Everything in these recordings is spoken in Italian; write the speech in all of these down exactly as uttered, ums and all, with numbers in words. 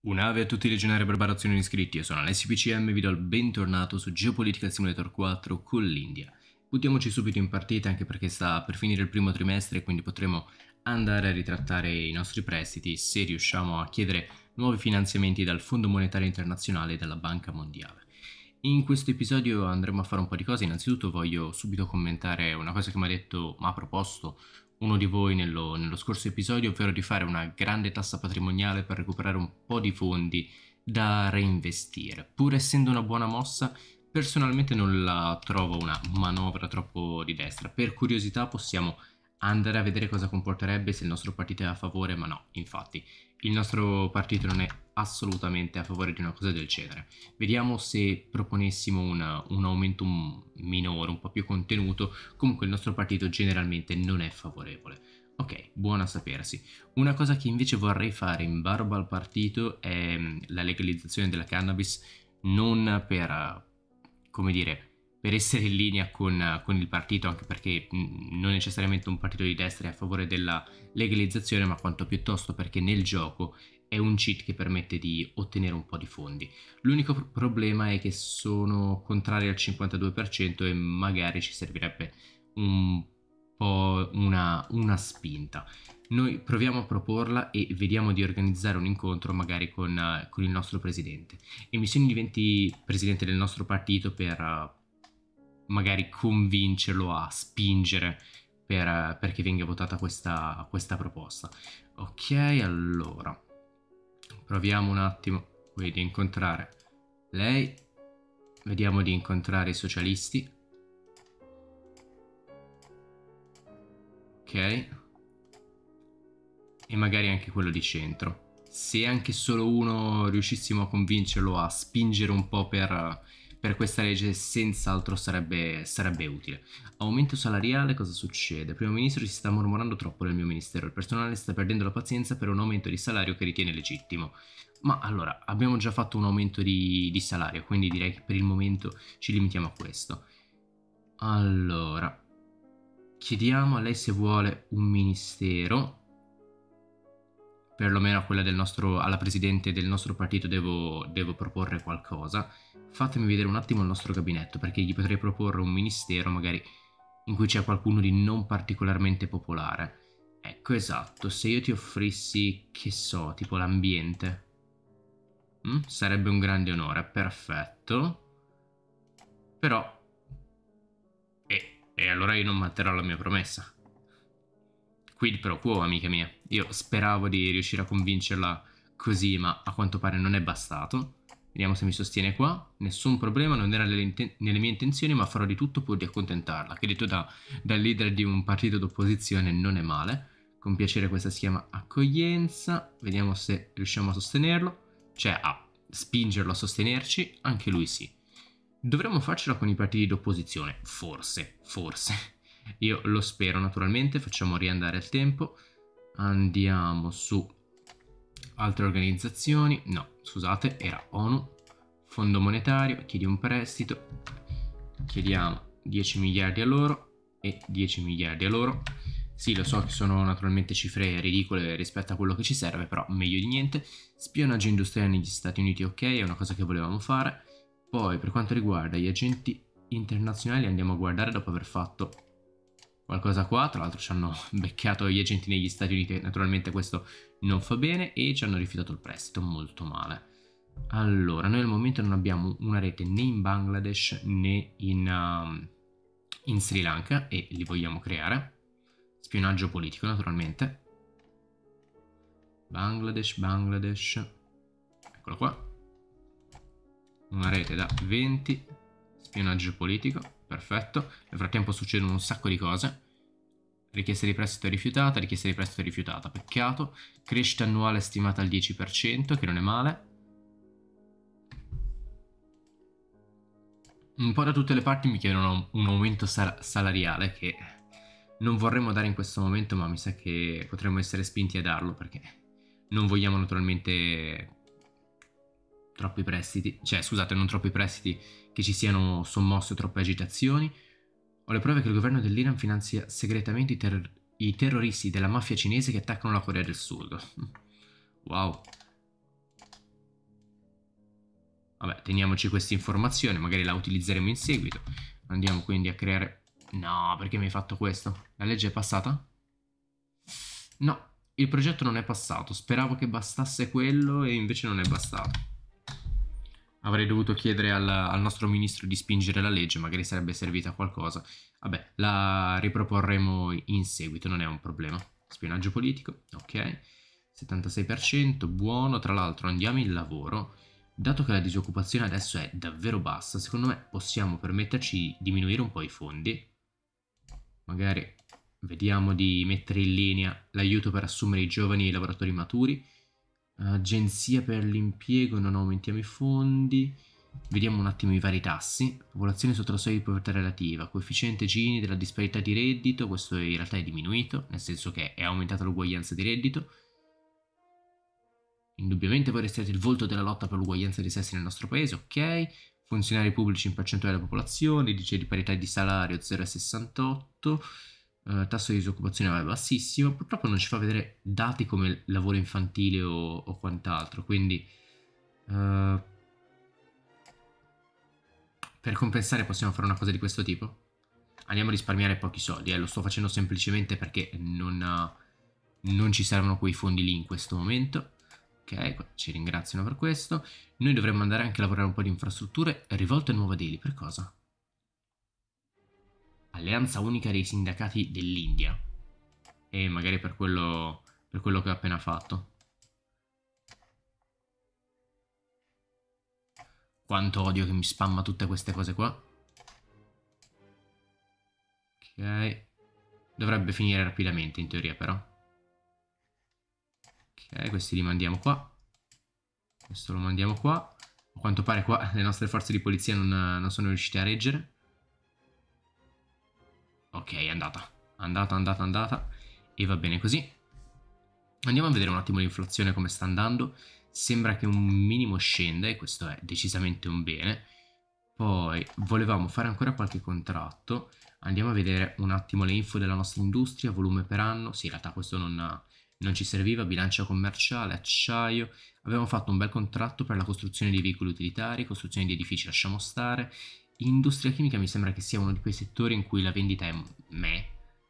Un'ave a tutti i legionari barbarazioni iscritti, io sono Alessio P C M e vi do il bentornato su Geopolitical Simulator quattro con l'India. Buttiamoci subito in partita anche perché sta per finire il primo trimestre e quindi potremo andare a ritrattare i nostri prestiti se riusciamo a chiedere nuovi finanziamenti dal Fondo Monetario Internazionale e dalla Banca Mondiale. In questo episodio andremo a fare un po' di cose. Innanzitutto voglio subito commentare una cosa che mi ha detto, mi ha proposto uno di voi nello, nello scorso episodio, ovvero di fare una grande tassa patrimoniale per recuperare un po' di fondi da reinvestire. Pur essendo una buona mossa, personalmente non la trovo una manovra troppo di destra. Per curiosità possiamo andare a vedere cosa comporterebbe se il nostro partito è a favore, ma no, infatti il nostro partito non è assolutamente a favore di una cosa del genere. Vediamo se proponessimo una, un aumento minore, un po' più contenuto. Comunque il nostro partito generalmente non è favorevole. Ok, buona a sapersi. Una cosa che invece vorrei fare in barba al partito è la legalizzazione della cannabis, non per, come dire, per essere in linea con, con il partito, anche perché non necessariamente un partito di destra è a favore della legalizzazione, ma quanto piuttosto perché nel gioco è un cheat che permette di ottenere un po' di fondi. L'unico problema è che sono contrari al cinquantadue per cento e magari ci servirebbe un po' una, una spinta. Noi proviamo a proporla e vediamo di organizzare un incontro magari con, uh, con il nostro presidente. E mi sono diventi presidente del nostro partito per uh, magari convincerlo a spingere per, uh, perché venga votata questa, questa proposta. Ok, allora proviamo un attimo qui di incontrare lei, vediamo di incontrare i socialisti. Ok, e magari anche quello di centro. Se anche solo uno riuscissimo a convincerlo a spingere un po' per, per questa legge, senz'altro sarebbe, sarebbe utile. Aumento salariale, cosa succede? Primo ministro, si sta mormorando troppo nel mio ministero, il personale sta perdendo la pazienza per un aumento di salario che ritiene legittimo. Ma allora, abbiamo già fatto un aumento di, di salario, quindi direi che per il momento ci limitiamo a questo. Allora, chiediamo a lei se vuole un ministero, perlomeno a quella del nostro, alla presidente del nostro partito devo, devo proporre qualcosa. Fatemi vedere un attimo il nostro gabinetto, perché gli potrei proporre un ministero magari in cui c'è qualcuno di non particolarmente popolare. Ecco, esatto, se io ti offrissi, che so, tipo l'ambiente, mm? sarebbe un grande onore, perfetto. Però, e, e allora io non manterrò la mia promessa. Quid pro quo, amica mia. Io speravo di riuscire a convincerla così, ma a quanto pare non è bastato. Vediamo se mi sostiene qua. Nessun problema, non era nelle, nelle mie intenzioni, ma farò di tutto pur di accontentarla. Che detto da, dal leader di un partito d'opposizione non è male. Con piacere questa si chiama accoglienza. Vediamo se riusciamo a sostenerlo. Cioè a spingerlo a sostenerci. Anche lui sì. Dovremmo farcela con i partiti d'opposizione. Forse, forse. Io lo spero naturalmente. Facciamo riandare il tempo. Andiamo su altre organizzazioni. No, scusate, era ONU. Fondo monetario, chiedi un prestito. Chiediamo dieci miliardi a loro e dieci miliardi a loro. Sì, lo so che sono naturalmente cifre ridicole rispetto a quello che ci serve, però meglio di niente. Spionaggio industriale negli Stati Uniti, ok, è una cosa che volevamo fare. Poi per quanto riguarda gli agenti internazionali andiamo a guardare dopo aver fatto qualcosa qua. Tra l'altro ci hanno beccato gli agenti negli Stati Uniti, naturalmente questo non fa bene, e ci hanno rifiutato il prestito, molto male. Allora, noi al momento non abbiamo una rete né in Bangladesh né in, um, in Sri Lanka e li vogliamo creare. Spionaggio politico naturalmente. Bangladesh, Bangladesh, eccolo qua. Una rete da venti, spionaggio politico, perfetto. Nel frattempo succedono un sacco di cose. Richiesta di prestito rifiutata, richiesta di prestito rifiutata, peccato. Crescita annuale stimata al dieci per cento, che non è male. Un po' da tutte le parti mi chiedono un aumento sal salariale che non vorremmo dare in questo momento, ma mi sa che potremmo essere spinti a darlo perché non vogliamo naturalmente troppi prestiti, cioè scusate, non troppi prestiti che ci siano sommosse troppe agitazioni. Ho le prove che il governo dell'Iran finanzia segretamente i, ter i terroristi della mafia cinese che attaccano la Corea del Sud. Wow. Vabbè, teniamoci questa informazione, magari la utilizzeremo in seguito. Andiamo quindi a creare... No, perché mi hai fatto questo? La legge è passata? No, il progetto non è passato. Speravo che bastasse quello e invece non è bastato. Avrei dovuto chiedere al, al nostro ministro di spingere la legge, magari sarebbe servita a qualcosa. Vabbè, la riproporremo in seguito, non è un problema. Spionaggio politico, ok. settantasei per cento, buono. Tra l'altro andiamo in lavoro. Dato che la disoccupazione adesso è davvero bassa, secondo me possiamo permetterci di diminuire un po' i fondi. Magari vediamo di mettere in linea l'aiuto per assumere i giovani e i lavoratori maturi. Agenzia per l'impiego, non aumentiamo i fondi. Vediamo un attimo i vari tassi. Popolazione sotto la soglia di povertà relativa, coefficiente Gini della disparità di reddito, questo in realtà è diminuito, nel senso che è aumentata l'uguaglianza di reddito. Indubbiamente voi resterete il volto della lotta per l'uguaglianza dei sessi nel nostro paese, ok. Funzionari pubblici in percentuale della popolazione, indice di parità di salario zero virgola sessantotto. Uh, tasso di disoccupazione è bassissimo, purtroppo non ci fa vedere dati come lavoro infantile o, o quant'altro, quindi uh, per compensare possiamo fare una cosa di questo tipo? Andiamo a risparmiare pochi soldi, eh, lo sto facendo semplicemente perché non, uh, non ci servono quei fondi lì in questo momento. Ok, ci ringraziano per questo. Noi dovremmo andare anche a lavorare un po' di infrastrutture rivolte a Nuova Delhi, per cosa? Alleanza unica dei sindacati dell'India. E magari per quello, per quello che ho appena fatto. Quanto odio che mi spamma tutte queste cose qua. Ok. Dovrebbe finire rapidamente in teoria però. Ok, questi li mandiamo qua. Questo lo mandiamo qua. A quanto pare qua le nostre forze di polizia non, non sono riuscite a reggere. Ok, è andata. Andata, andata, andata. E va bene così. Andiamo a vedere un attimo l'inflazione come sta andando. Sembra che un minimo scenda e questo è decisamente un bene. Poi volevamo fare ancora qualche contratto. Andiamo a vedere un attimo le info della nostra industria, volume per anno. Sì, in realtà questo non, non ci serviva. Bilancia commerciale, acciaio. Avevamo fatto un bel contratto per la costruzione di veicoli utilitari, costruzione di edifici lasciamo stare. Industria chimica mi sembra che sia uno di quei settori in cui la vendita è meh.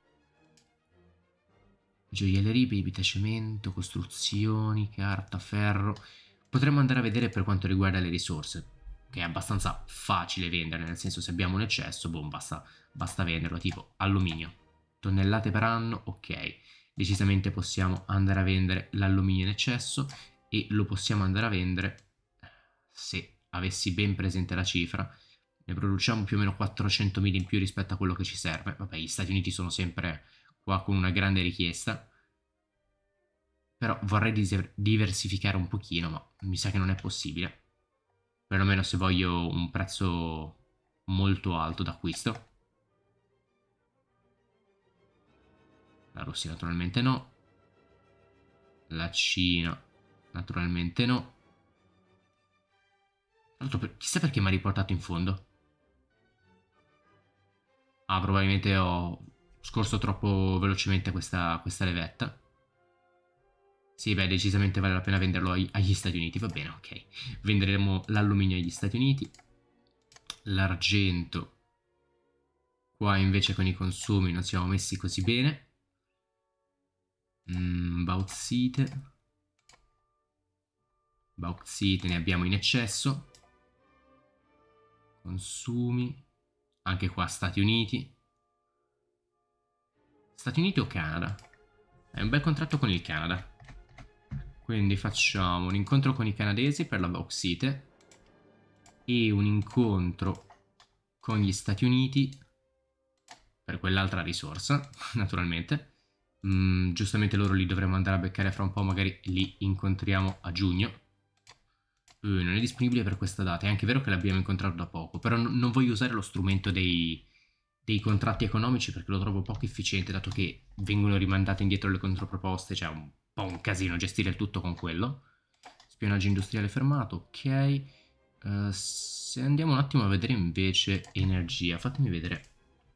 Gioiellerie, bibita, cemento, costruzioni, carta, ferro. Potremmo andare a vedere per quanto riguarda le risorse, che è abbastanza facile vendere, nel senso se abbiamo un eccesso, boh, basta, basta venderlo, tipo alluminio. Tonnellate per anno, ok. Decisamente possiamo andare a vendere l'alluminio in eccesso e lo possiamo andare a vendere, se avessi ben presente la cifra, ne produciamo più o meno quattrocentomila in più rispetto a quello che ci serve. Vabbè, gli Stati Uniti sono sempre qua con una grande richiesta, però vorrei diversificare un pochino, ma mi sa che non è possibile, perlomeno se voglio un prezzo molto alto d'acquisto. La Russia naturalmente no, la Cina naturalmente no. Tra l'altro chissà perché mi ha riportato in fondo. Ah, probabilmente ho scorso troppo velocemente questa, questa levetta. Sì, beh, decisamente vale la pena venderlo agli, agli Stati Uniti, va bene, ok. Venderemo l'alluminio agli Stati Uniti. L'argento. Qua invece con i consumi non siamo messi così bene. Mm, bauxite. Bauxite ne abbiamo in eccesso. Consumi. Anche qua Stati Uniti. Stati Uniti o Canada? È un bel contratto con il Canada. Quindi facciamo un incontro con i canadesi per la bauxite e un incontro con gli Stati Uniti per quell'altra risorsa, naturalmente. Mm, giustamente loro li dovremmo andare a beccare fra un po', magari li incontriamo a giugno. Uh, non è disponibile per questa data, è anche vero che l'abbiamo incontrato da poco, però no, non voglio usare lo strumento dei, dei contratti economici perché lo trovo poco efficiente, dato che vengono rimandate indietro le controproposte, cioè un po' un casino gestire il tutto con quello. Spionaggio industriale fermato, ok. Uh, se andiamo un attimo a vedere invece energia, fatemi vedere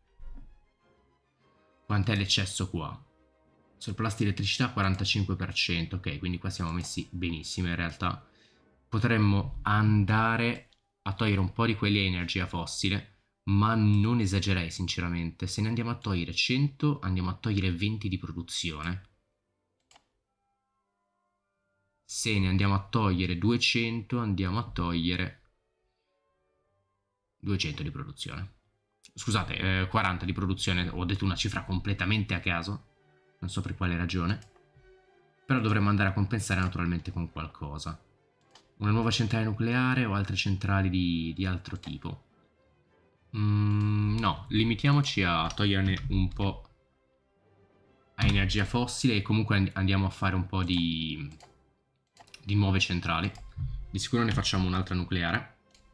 quant'è l'eccesso qua. Surplus di elettricità quarantacinque per cento, ok, quindi qua siamo messi benissimo in realtà. Potremmo andare a togliere un po' di quelli a energia fossile, ma non esagerei sinceramente. Se ne andiamo a togliere cento, andiamo a togliere venti di produzione. Se ne andiamo a togliere duecento, andiamo a togliere duecento di produzione. Scusate, eh, quaranta di produzione, ho detto una cifra completamente a caso, non so per quale ragione, però dovremmo andare a compensare naturalmente con qualcosa. Una nuova centrale nucleare o altre centrali di, di altro tipo? Mm, no, limitiamoci a toglierne un po' a energia fossile e comunque andiamo a fare un po' di, di nuove centrali. Di sicuro ne facciamo un'altra nucleare.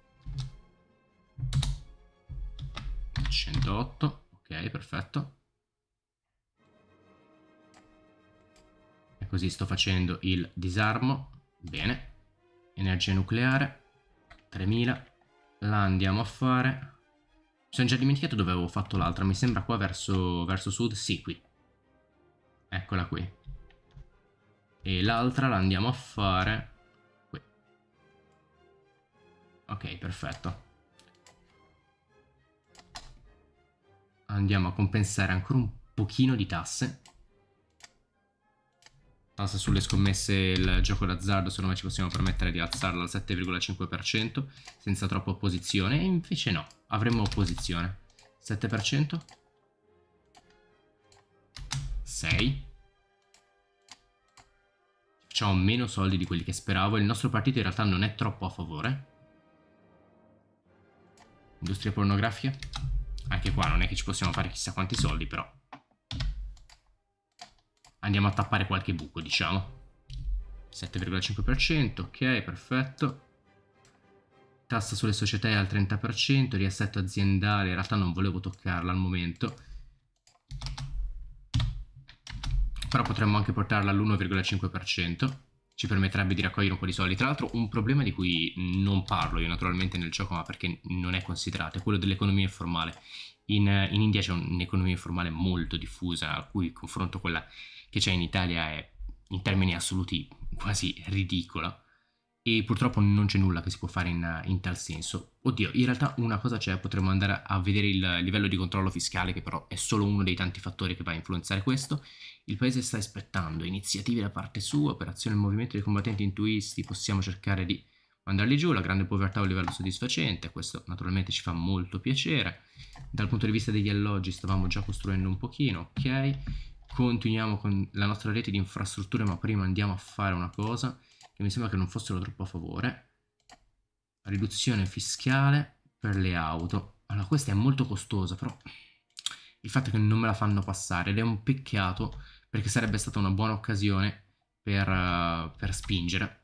centootto, ok, perfetto. E così sto facendo il disarmo. Bene. Energia nucleare. tremila. La andiamo a fare. Mi sono già dimenticato dove avevo fatto l'altra. Mi sembra qua verso, verso sud. Sì, qui. Eccola qui. E l'altra la andiamo a fare qui. Ok, perfetto. Andiamo a compensare ancora un pochino di tasse. Tassa sulle scommesse, il gioco d'azzardo, secondo me ci possiamo permettere di alzarla al sette virgola cinque per cento senza troppa opposizione, e invece no, avremmo opposizione. sette per cento? sei. Facciamo meno soldi di quelli che speravo, il nostro partito in realtà non è troppo a favore. Industria pornografica? Anche qua non è che ci possiamo fare chissà quanti soldi, però andiamo a tappare qualche buco, diciamo. sette virgola cinque per cento, ok, perfetto. Tassa sulle società è al trenta per cento, riassetto aziendale, in realtà non volevo toccarla al momento. Però potremmo anche portarla all'uno virgola cinque per cento. Ci permetterebbe di raccogliere un po' di soldi. Tra l'altro un problema di cui non parlo io naturalmente nel gioco, ma perché non è considerato, è quello dell'economia informale. In, in India c'è un'economia informale molto diffusa, a cui il confronto quella che c'è in Italia è in termini assoluti quasi ridicola, e purtroppo non c'è nulla che si può fare in, in tal senso. Oddio, in realtà una cosa c'è, potremmo andare a vedere il livello di controllo fiscale, che però è solo uno dei tanti fattori che va a influenzare questo. Il paese sta aspettando iniziative da parte sua, operazione e movimento dei combattenti intuisti, possiamo cercare di mandarli giù. La grande povertà a un livello soddisfacente, questo naturalmente ci fa molto piacere. Dal punto di vista degli alloggi stavamo già costruendo un pochino, ok. Continuiamo con la nostra rete di infrastrutture, ma prima andiamo a fare una cosa che mi sembra che non fossero troppo a favore. Riduzione fiscale per le auto. Allora, questa è molto costosa, però il fatto è che non me la fanno passare ed è un peccato, perché sarebbe stata una buona occasione per, uh, per spingere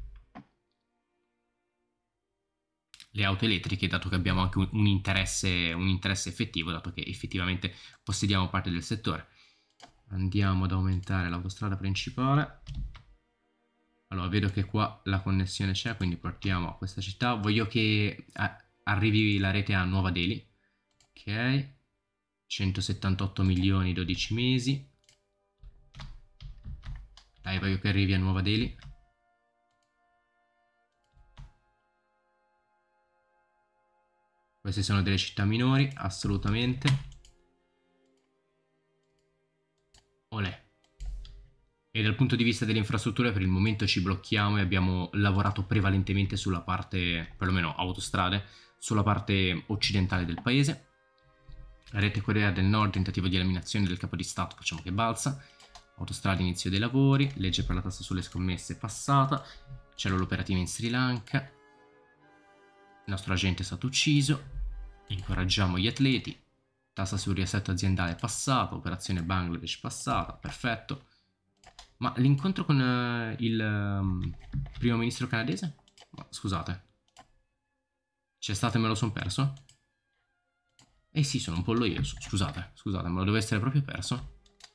le auto elettriche, dato che abbiamo anche un, un, interesse, un interesse effettivo, dato che effettivamente possediamo parte del settore. Andiamo ad aumentare l'autostrada principale. Allora, vedo che qua la connessione c'è, quindi partiamo a questa città. Voglio che arrivi la rete a Nuova Delhi. Ok. centosettantotto milioni, dodici mesi. Dai, voglio che arrivi a Nuova Delhi. Queste sono delle città minori, assolutamente. Olè. E dal punto di vista delle infrastrutture per il momento ci blocchiamo e abbiamo lavorato prevalentemente sulla parte, perlomeno autostrade, sulla parte occidentale del paese. Rete Corea del Nord, tentativo di eliminazione del capo di Stato, facciamo che balza. Autostrade, inizio dei lavori. Legge per la tassa sulle scommesse passata. Cellula operativa in Sri Lanka. Il nostro agente è stato ucciso. Incoraggiamo gli atleti. Tassa sul riassetto aziendale passata. Operazione Bangladesh passata. Perfetto. Ma l'incontro con uh, il um, primo ministro canadese? Ma, scusate. C'è stato e me lo son perso? Eh sì, sono un pollo io. Scusate, scusate, me lo devo essere proprio perso.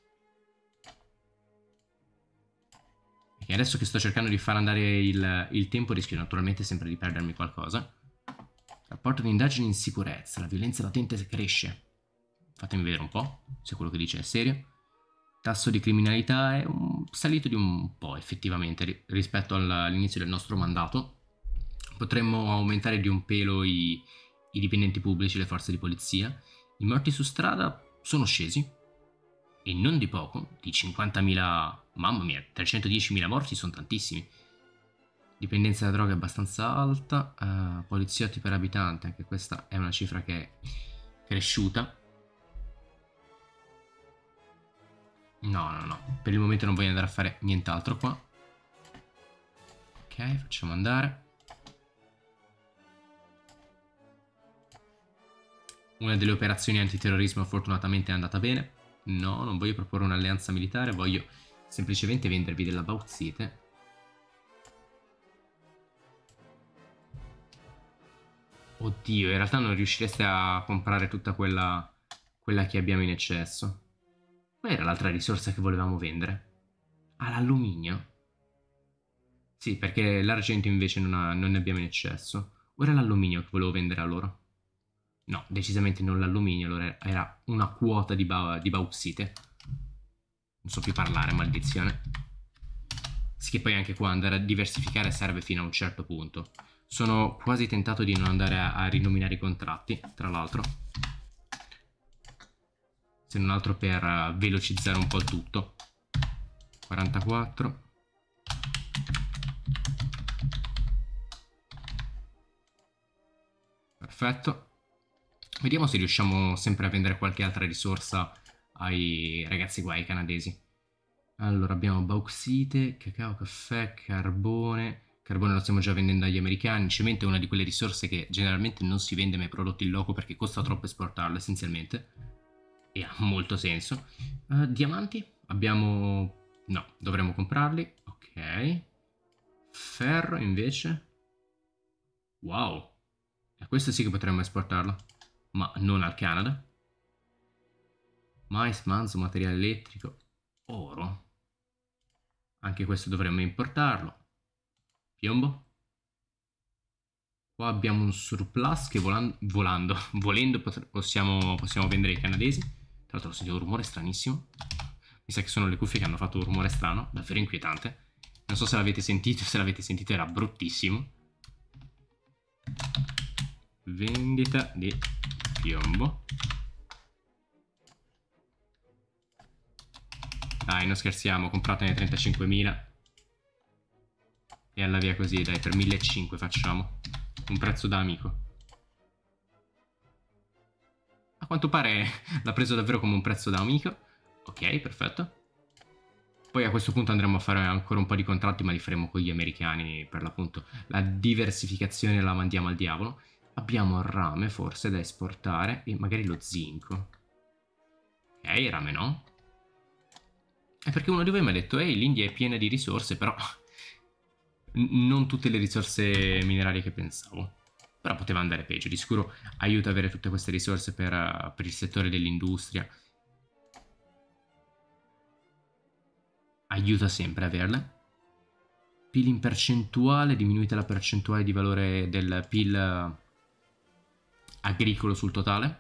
E adesso che sto cercando di far andare il, il tempo, rischio naturalmente sempre di perdermi qualcosa. Rapporto di indagini in sicurezza. La violenza latente cresce. Fatemi vedere un po' se quello che dice è serio. Tasso di criminalità è un, salito di un po' effettivamente rispetto all'inizio del nostro mandato. Potremmo aumentare di un pelo i, i dipendenti pubblici, le forze di polizia. I morti su strada sono scesi, e non di poco, di cinquantamila, mamma mia, trecentodiecimila morti sono tantissimi. Dipendenza da droga è abbastanza alta, uh, poliziotti per abitante, anche questa è una cifra che è cresciuta. No, no, no, per il momento non voglio andare a fare nient'altro qua. Ok, facciamo andare. Una delle operazioni antiterrorismo fortunatamente è andata bene. No, non voglio proporre un'alleanza militare, voglio semplicemente vendervi della bauxite. Oddio, in realtà non riuscireste a comprare tutta quella, quella che abbiamo in eccesso. Qual era l'altra risorsa che volevamo vendere? Ah, l'alluminio? Sì, perché l'argento invece non, ha, non ne abbiamo in eccesso. O era l'alluminio che volevo vendere a loro? No, decisamente non l'alluminio, allora era una quota di, ba di bauxite. Non so più parlare, maledizione. Sì, che poi anche qua andare a diversificare serve fino a un certo punto. Sono quasi tentato di non andare a, a rinominare i contratti, tra l'altro. Se non altro per uh, velocizzare un po' il tutto. quarantaquattro. Perfetto. Vediamo se riusciamo sempre a vendere qualche altra risorsa ai ragazzi qua, ai canadesi. Allora abbiamo bauxite, cacao, caffè, carbone. Carbone lo stiamo già vendendo agli americani. Cemento è una di quelle risorse che generalmente non si vende mai prodotti in loco perché costa troppo esportarlo essenzialmente. E ha molto senso. Uh, diamanti? Abbiamo... no, dovremmo comprarli. Ok. Ferro invece. Wow. E questo sì che potremmo esportarlo. Ma non al Canada. Mais, manzo, materiale elettrico. Oro. Anche questo dovremmo importarlo. Piombo. Qua abbiamo un surplus che volando, volando volendo possiamo, possiamo vendere ai canadesi. Tra l'altro ho sentito un rumore stranissimo. Mi sa che sono le cuffie che hanno fatto un rumore strano, davvero inquietante. Non so se l'avete sentito, se l'avete sentito era bruttissimo. Vendita di piombo. Dai, non scherziamo, compratene trentacinquemila. E alla via così, dai, per millecinquecento facciamo. Un prezzo da amico. A quanto pare l'ha preso davvero come un prezzo da amico. Ok, perfetto. Poi a questo punto andremo a fare ancora un po' di contratti, ma li faremo con gli americani, per l'appunto. La diversificazione la mandiamo al diavolo. Abbiamo il rame, forse, da esportare, e magari lo zinco. Ok, rame no. È perché uno di voi mi ha detto, ehi, l'India è piena di risorse, però... non tutte le risorse minerarie che pensavo. Però poteva andare peggio. Di sicuro aiuta avere tutte queste risorse per, uh, per il settore dell'industria. Aiuta sempre averle. P I L in percentuale, diminuita la percentuale di valore del P I L agricolo sul totale.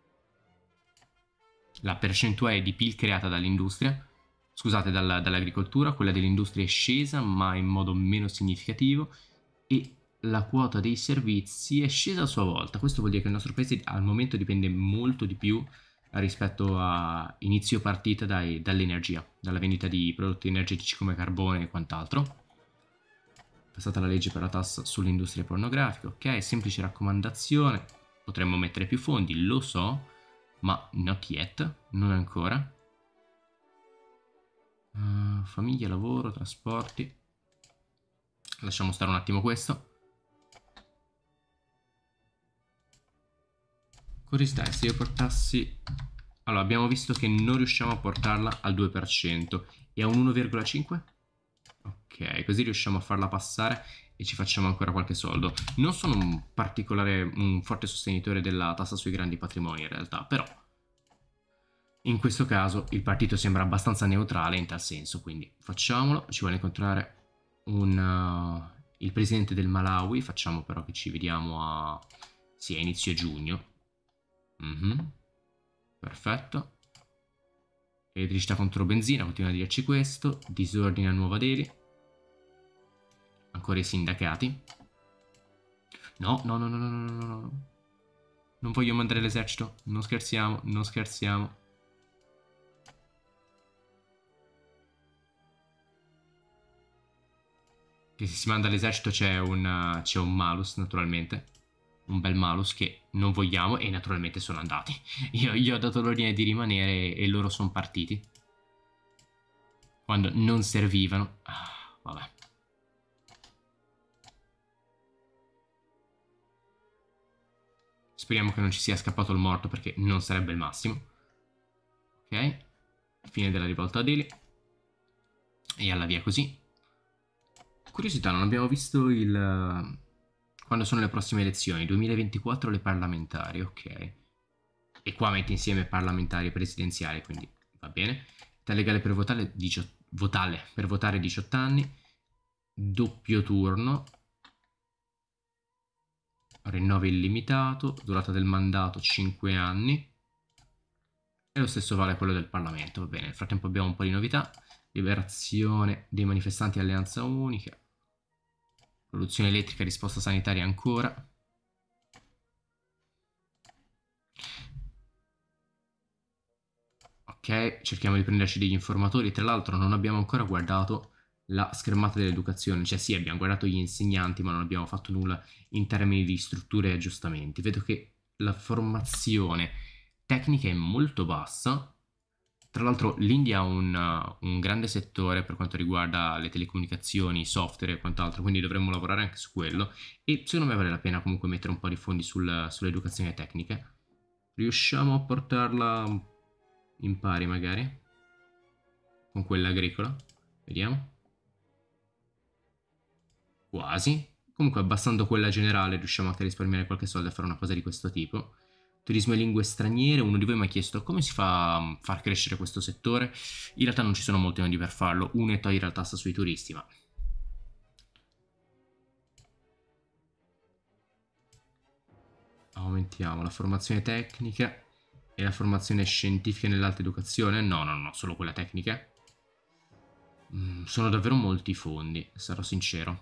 La percentuale di P I L creata dall'industria, scusate, dall'agricoltura, quella dell'industria è scesa, ma in modo meno significativo, e la quota dei servizi è scesa a sua volta. Questo vuol dire che il nostro paese al momento dipende molto di più rispetto a inizio partita dall'energia, dalla vendita di prodotti energetici come carbone e quant'altro. Passata la legge per la tassa sull'industria pornografica, ok, semplice raccomandazione, potremmo mettere più fondi, lo so, ma not yet, non ancora. Uh, famiglia, lavoro, trasporti. Lasciamo stare un attimo questo. Curiosità, se io portassi... Allora, abbiamo visto che non riusciamo a portarla al due per cento e a un uno virgola cinque? Ok, così riusciamo a farla passare e ci facciamo ancora qualche soldo. Non sono un particolare, un forte sostenitore della tassa sui grandi patrimoni in realtà, però in questo caso il partito sembra abbastanza neutrale in tal senso, quindi facciamolo. Ci vuole incontrare un, uh, il presidente del Malawi, facciamo però che ci vediamo a, sì, a inizio giugno. Mm-hmm. Perfetto. Elettricità contro benzina, continua a dirci questo. Disordine a Nuova Delhi. Ancora i sindacati. No, no, no, no, no, no, no, no. Non voglio mandare l'esercito. Non scherziamo, non scherziamo. Che se si manda l'esercito c'è un, c'è un malus, naturalmente. Un bel malus che non vogliamo e naturalmente sono andati. Io gli ho dato l'ordine di rimanere e loro sono partiti. Quando non servivano. Ah, vabbè. Speriamo che non ci sia scappato il morto perché non sarebbe il massimo. Ok. Fine della rivolta a Delhi. E alla via così. Curiosità, non abbiamo visto il... Quando sono le prossime elezioni? duemilaventiquattro le parlamentari, ok. E qua metti insieme parlamentari e presidenziali, quindi va bene. Età legale per votare, diciotto, votare per votare diciotto anni. Doppio turno. Rinnovo illimitato. Durata del mandato cinque anni. E lo stesso vale quello del Parlamento, va bene. Nel frattempo abbiamo un po' di novità. Liberazione dei manifestanti, alleanza unica. Produzione elettrica, risposta sanitaria ancora. Ok, cerchiamo di prenderci degli informatori. Tra l'altro non abbiamo ancora guardato la schermata dell'educazione. Cioè sì, abbiamo guardato gli insegnanti, ma non abbiamo fatto nulla in termini di strutture e aggiustamenti. Vedo che la formazione tecnica è molto bassa. Tra l'altro l'India ha un, uh, un grande settore per quanto riguarda le telecomunicazioni, software e quant'altro, quindi dovremmo lavorare anche su quello e secondo me vale la pena comunque mettere un po' di fondi sul, sull'educazione tecnica. Riusciamo a portarla in pari magari con quella agricola? Vediamo. Quasi. Comunque abbassando quella generale riusciamo anche a risparmiare qualche soldo e fare una cosa di questo tipo. Turismo e lingue straniere, uno di voi mi ha chiesto come si fa a far crescere questo settore. In realtà non ci sono molti modi per farlo. Uno è togliere la tassa sui turisti, ma... Aumentiamo la formazione tecnica e la formazione scientifica nell'alta educazione. No, no, no, solo quella tecnica. Mm, sono davvero molti fondi, sarò sincero.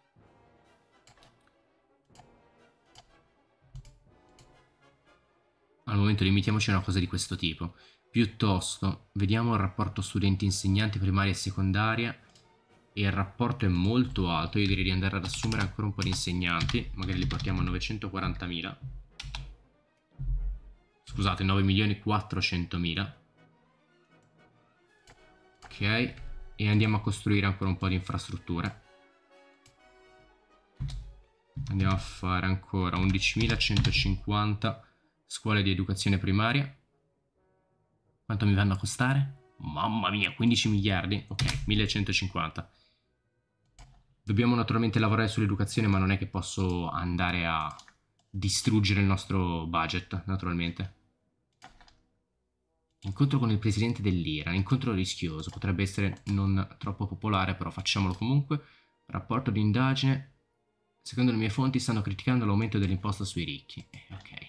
Al momento limitiamoci a una cosa di questo tipo. Piuttosto, vediamo il rapporto studenti-insegnanti primaria e secondaria. E il rapporto è molto alto. Io direi di andare ad assumere ancora un po' di insegnanti. Magari li portiamo a novecentoquarantamila. Scusate, nove milioni quattrocentomila. Ok. E andiamo a costruire ancora un po' di infrastrutture. Andiamo a fare ancora undicimilacentocinquanta scuole di educazione primaria. Quanto mi vanno a costare? Mamma mia, quindici miliardi? Ok, millecentocinquanta. Dobbiamo naturalmente lavorare sull'educazione, ma non è che posso andare a distruggere il nostro budget, naturalmente. Incontro con il presidente dell'Iran, incontro rischioso, potrebbe essere non troppo popolare, però facciamolo comunque. Rapporto di indagine. Secondo le mie fonti stanno criticando l'aumento dell'imposta sui ricchi. Eh, ok.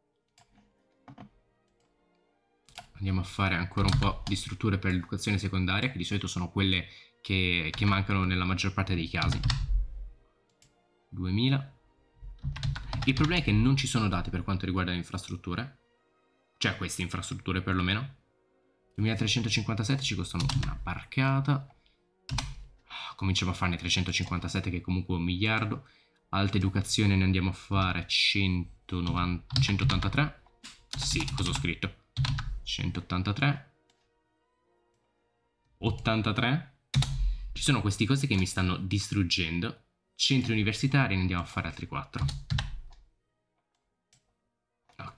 Andiamo a fare ancora un po' di strutture per l'educazione secondaria, che di solito sono quelle che, che mancano nella maggior parte dei casi. duemila. Il problema è che non ci sono dati per quanto riguarda le infrastrutture. Cioè queste infrastrutture perlomeno. duemilatrecentocinquantasette ci costano una barcata. Cominciamo a farne trecentocinquantasette, che è comunque un miliardo. Alta educazione ne andiamo a fare centonovanta, centottantatré. Sì, cosa ho scritto? centottantatré. ottantatré. Ci sono questi cosi che mi stanno distruggendo. Centri universitari, ne andiamo a fare altri quattro. Ok.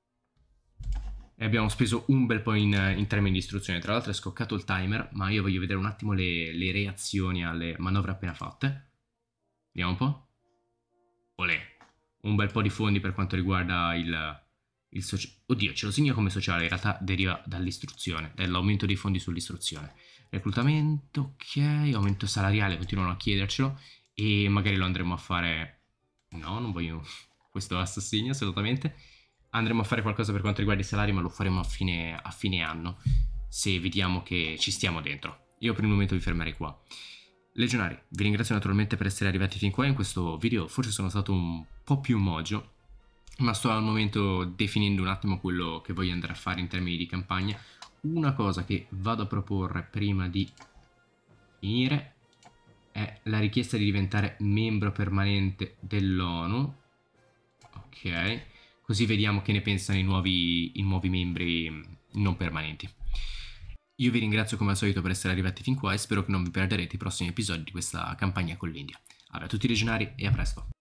E abbiamo speso un bel po' in, in termini di istruzione. Tra l'altro è scoccato il timer, ma io voglio vedere un attimo le, le reazioni alle manovre appena fatte. Vediamo un po'. Olè. Un bel po' di fondi per quanto riguarda il... il soci... Oddio, ce lo segno come sociale, in realtà deriva dall'istruzione, dall'aumento dei fondi sull'istruzione. Reclutamento, ok, aumento salariale, continuano a chiedercelo e magari lo andremo a fare... No, non voglio questo assassinio assolutamente. Andremo a fare qualcosa per quanto riguarda i salari, ma lo faremo a fine, a fine anno, se vediamo che ci stiamo dentro. Io per il momento vi fermerei qua. Legionari, vi ringrazio naturalmente per essere arrivati fin qua in questo video, forse sono stato un po' più mogio, ma sto al momento definendo un attimo quello che voglio andare a fare in termini di campagna. Una cosa che vado a proporre prima di finire è la richiesta di diventare membro permanente dell'ONU, ok, così vediamo che ne pensano i nuovi, i nuovi membri non permanenti. Io vi ringrazio come al solito per essere arrivati fin qua e spero che non vi perderete i prossimi episodi di questa campagna con l'India. Allora, a tutti i legionari e a presto!